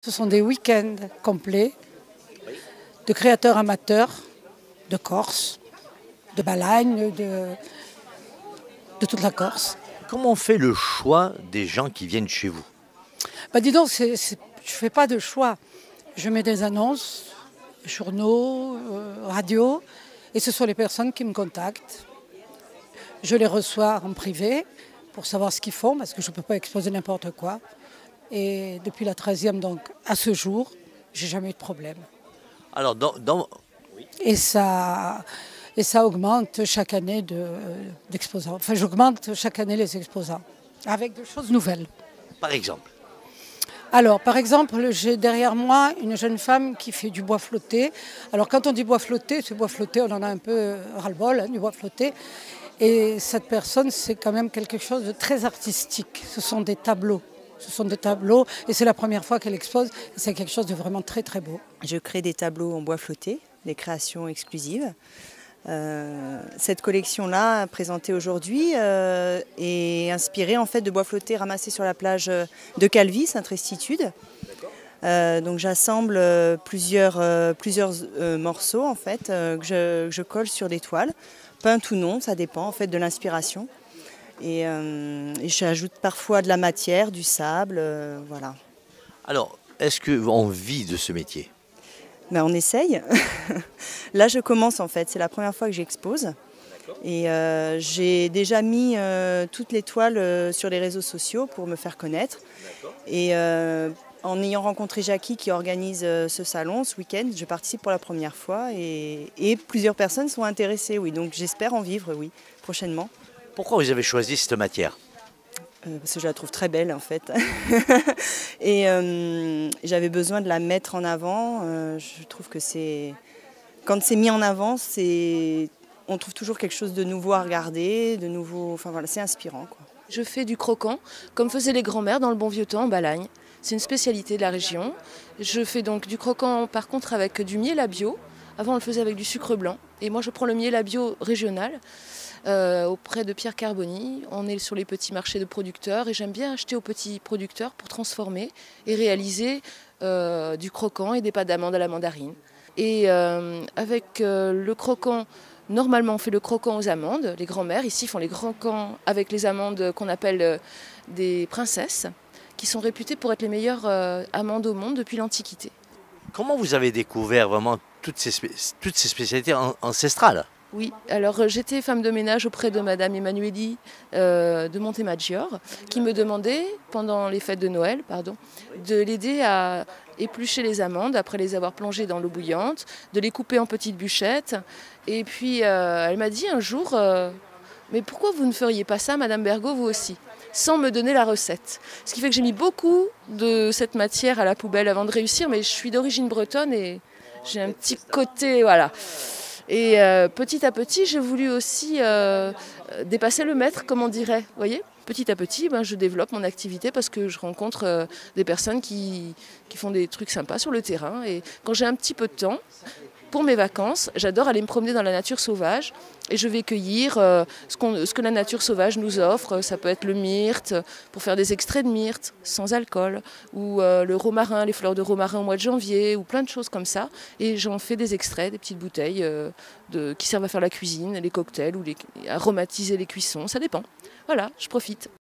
Ce sont des week-ends complets de créateurs amateurs de Corse, de Balagne, de toute la Corse. Comment on fait le choix des gens qui viennent chez vous? Dis donc, je ne fais pas de choix. Je mets des annonces, journaux, radio, et ce sont les personnes qui me contactent. Je les reçois en privé pour savoir ce qu'ils font, parce que je ne peux pas exposer n'importe quoi. Et depuis la 13e, donc, à ce jour, j'ai jamais eu de problème. Alors, Et ça augmente chaque année d'exposants. Enfin, j'augmente chaque année les exposants, avec des choses nouvelles. par exemple, Alors, par exemple, j'ai derrière moi une jeune femme qui fait du bois flotté. Alors, quand on dit bois flotté, ce bois flotté, on en a un peu ras-le-bol, du bois flotté. Et cette personne, c'est quand même quelque chose de très artistique. Ce sont des tableaux. Ce sont des tableaux et c'est la première fois qu'elle expose. Et c'est quelque chose de vraiment très, très beau. Je crée des tableaux en bois flotté, des créations exclusives. Cette collection-là, présentée aujourd'hui, est inspirée en fait de bois flotté ramassé sur la plage de Calvi, Sainte-Restitude. Donc j'assemble plusieurs morceaux en fait que je colle sur des toiles, peintes ou non, ça dépend en fait de l'inspiration. Et j'ajoute parfois de la matière, du sable, voilà. alors, est-ce qu'on vit de ce métier? Ben, on essaye. Là, je commence en fait. C'est la première fois que j'expose. Et j'ai déjà mis toutes les toiles sur les réseaux sociaux pour me faire connaître. Et en ayant rencontré Jackie qui organise ce salon ce week-end, je participe pour la première fois. Et plusieurs personnes sont intéressées, oui. Donc j'espère en vivre, oui, prochainement. Pourquoi vous avez choisi cette matière? Parce que je la trouve très belle en fait. Et j'avais besoin de la mettre en avant. Je trouve que quand c'est mis en avant, on trouve toujours quelque chose de nouveau à regarder, de nouveau. Enfin voilà, c'est inspirant, quoi. Je fais du croquant, comme faisaient les grands-mères dans le bon vieux temps en Balagne. C'est une spécialité de la région. Je fais donc du croquant par contre avec du miel à bio. Avant on le faisait avec du sucre blanc. Et moi je prends le miel à bio régional. Auprès de Pierre Carboni. On est sur les petits marchés de producteurs et j'aime bien acheter aux petits producteurs pour transformer et réaliser du croquant et des pâtes d'amande à la mandarine. Et avec le croquant, normalement on fait le croquant aux amandes. Les grands-mères ici font les croquants avec les amandes qu'on appelle des princesses, qui sont réputées pour être les meilleures amandes au monde depuis l'Antiquité. Comment vous avez découvert vraiment toutes ces spécialités ancestrales? Oui, alors j'étais femme de ménage auprès de Madame Emanueli de Montemaggiore, qui me demandait, pendant les fêtes de Noël, de l'aider à éplucher les amandes après les avoir plongées dans l'eau bouillante, de les couper en petites bûchettes. Et puis elle m'a dit un jour, mais pourquoi vous ne feriez pas ça, Madame Bergot, vous aussi, sans me donner la recette. Ce qui fait que j'ai mis beaucoup de cette matière à la poubelle avant de réussir, mais je suis d'origine bretonne et j'ai un petit côté, voilà. Et petit à petit, j'ai voulu aussi dépasser le maître, comme on dirait. Vous voyez, petit à petit, je développe mon activité parce que je rencontre des personnes qui font des trucs sympas sur le terrain. Et quand j'ai un petit peu de temps, pour mes vacances, j'adore aller me promener dans la nature sauvage et je vais cueillir ce que la nature sauvage nous offre. Ça peut être le myrte, pour faire des extraits de myrte sans alcool, ou le romarin, les fleurs de romarin au mois de janvier, ou plein de choses comme ça. Et j'en fais des extraits, des petites bouteilles qui servent à faire la cuisine, les cocktails, ou à aromatiser les cuissons, ça dépend. Voilà, je profite.